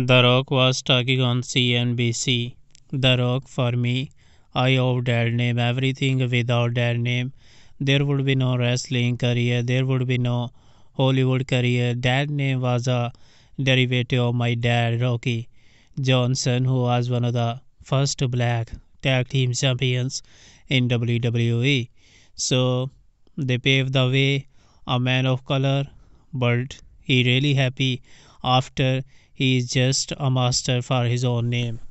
The Rock was talking on CNBC. The Rock, for me, I owe that name. Everything without that name, there would be no wrestling career, there would be no Hollywood career. That name was a derivative of my dad, Rocky Johnson, who was one of the first black tag team champions in WWE. So they paved the way, a man of color, but he really happy after he is just a master for his own name.